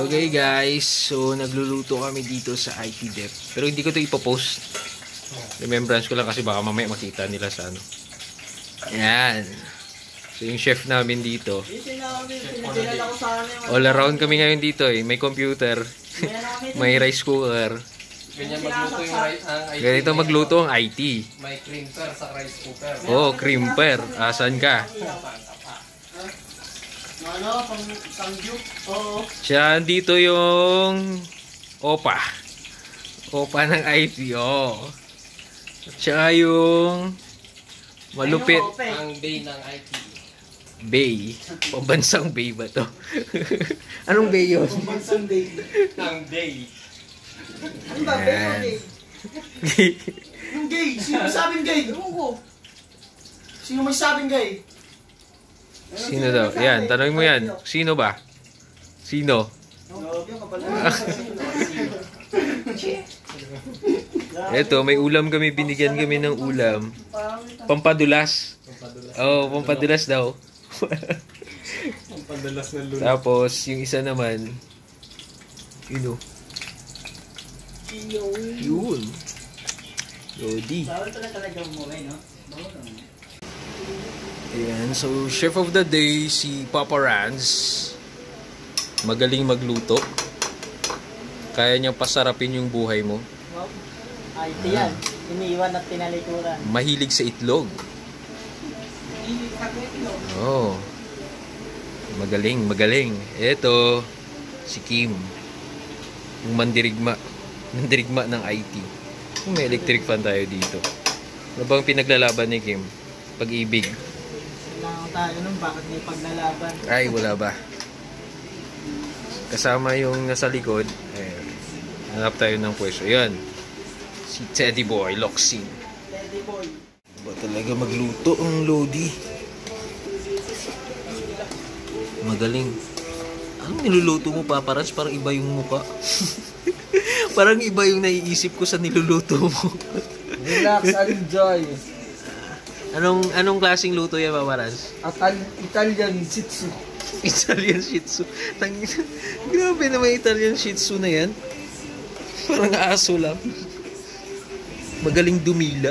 Okay guys, so nagluluto kami dito sa IT Dep. Pero hindi ko ito ipopost. Remembrance ko lang kasi baka mamaya makita nila sa ano. Ayan. So yung chef namin dito. All around kami ngayon dito eh. May computer. May rice cooker. Ganito magluto ang IT. May crimper sa rice cooker. Oh, crimper. Asan ka? Ano, pang-sangyup? Oo. Siya, dito yung opa. Opa ng IT, oh. At siya yung malupit. Ang bay ng IT. Bay. Pambansang bay ba to? Anong bay yun? Pambansang bay. Ang bay. Ano ba, bay o gay? Yung gay. Sino sabing gay? Ewan ko. Sino may sabing gay? Sino daw? Yan, tanongin mo yan. Sino ba? Sino? Eto, may ulam kami. Binigyan kami ng ulam. Pampadulas. Oh, pampadulas daw. Pampadulas ng lulo. Tapos, yung isa naman, yun o. Yun. Lodi. Bawal pala talaga umuwi, no? Bawal lang. Ayan, so chef of the day si Papa Ranz. Magaling magluto. Kaya niyang pasarapin yung buhay mo. Wow. IT yan. Iniiwan at tinalikuran. Mahilig sa itlog. Oh. Magaling, magaling. Ito si Kim. Yung mandirigma. Mandirigma ng IT. May electric fan tayo dito. Ano bang pinaglalaban ni Kim? Pag-ibig. Tayo nun, bakit may paglalaban? Ay, wala ba? Kasama yung nasa likod. Ayan. Hanap tayo ng pwesto. Ayan. Si Teddy Boy, Loxin. Teddy Boy. Ba talaga magluto ang Lodi? Magaling. Anong niluluto mo, Papa Ranz? Parang iba yung muka. Parang iba yung naiisip ko sa niluluto mo. Relax and enjoy. Anong klaseng luto yan, Papa Ranz? Italian Shih Tzu. Italian Shih Tzu. Grabe naman Italian Shih Tzu na yan. Parang aso lang. Magaling dumila.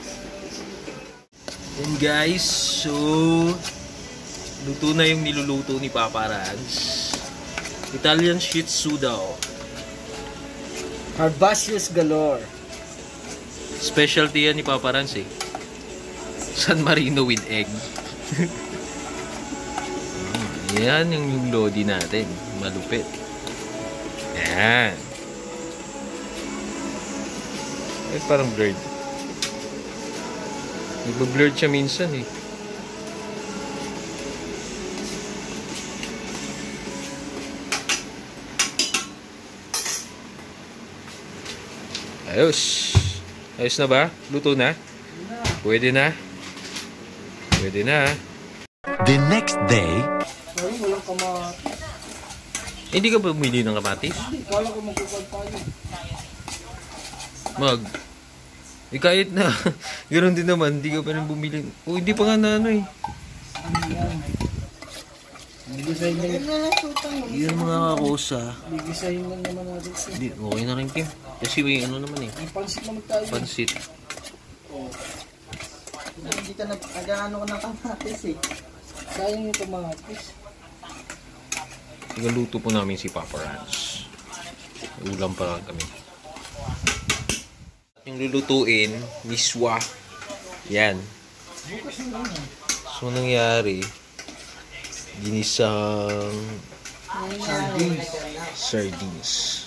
And guys, so luto na yung niluluto ni Papa Ranz. Italian Shih Tzu daw. Herbaceous galore. Specialty yan ni Papa Ranz eh. San Marino with egg. Yan yung Lodi natin. Malupit. Yan. Eh, parang blurred. Nagba-blurred siya minsan eh. Ayos. Ayos na ba? Luto na? Pwede na? Pwede na. The next day, Ay, walang kamatis. Hindi ka ba bumili ng kamatis? Hindi, kala ko magkukod tayo. Kahit na. Ganoon din naman. Hindi ka pa rin bumili. Oh, hindi pa nga na ano eh. Bigisahin lang. Yun mga kakosa. Bigisahin lang naman natin. Hindi, okay na rin Kim. Kasi may ano naman eh. May pansit naman tayo. Pansit. Hindi ka nag-ano ko ng kamatis eh. Sayang yung kamatis. Igaluto po namin si Papa Ranz. Ulam pa kami. Yung lulutuin, miswa. Yan. So, nangyari, ginisang sardines.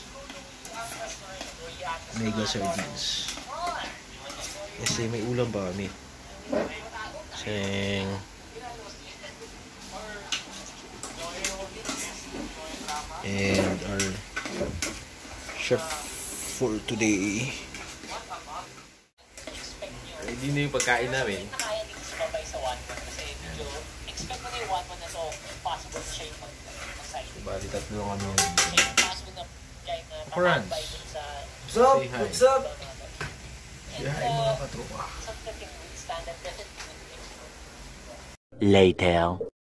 Mega sardines. Kasi may ulam pa kami. Sing. And our chef for today. Ready na yung pagkain namin. Bali, tatlo kami yung Ranz. What's up? What's up? Yahay mga katropa. later.